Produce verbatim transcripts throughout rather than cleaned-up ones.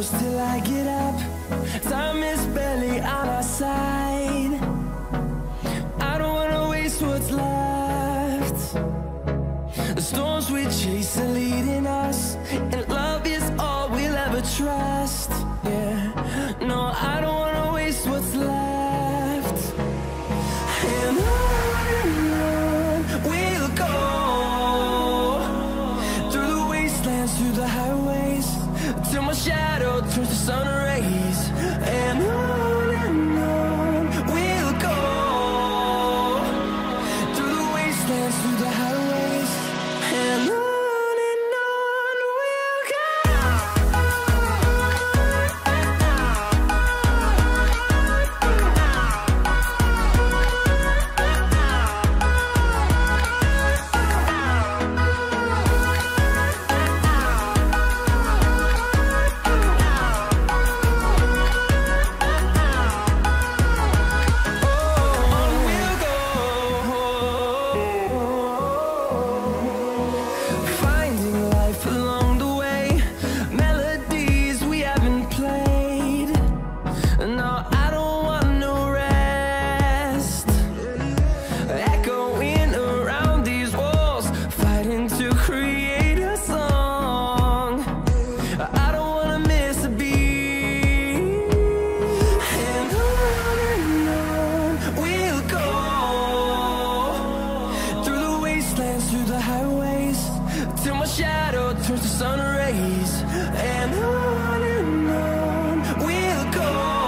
close till I get up. Time is barely on our side. I don't wanna waste what's left. The storms we chase are leading us, and love is all we'll ever trust. Yeah, no, I don't wanna waste what's left. And on and on we'll go, through the wastelands, through the highways, till my shadow turns to sun rays. And on and on we'll go, through the wastelands, through the highways, and on. Through the highways, till my shadow turns to sun rays. And on and on we'll go,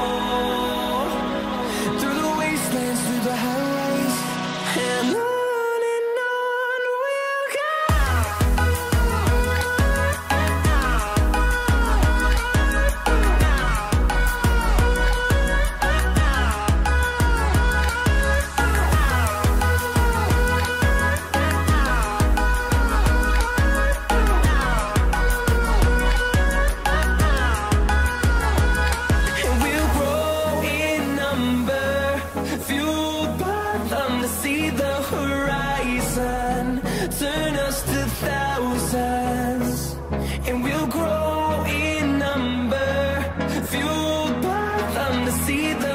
through the wastelands, through the highways, and on. See the horizon, turn us to thousands, and we'll grow in number, fueled by them to see the